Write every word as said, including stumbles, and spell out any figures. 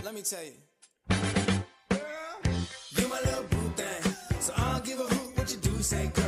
Let me tell you. Girl, you my little boo thing. So I'll give a hoot what you do say.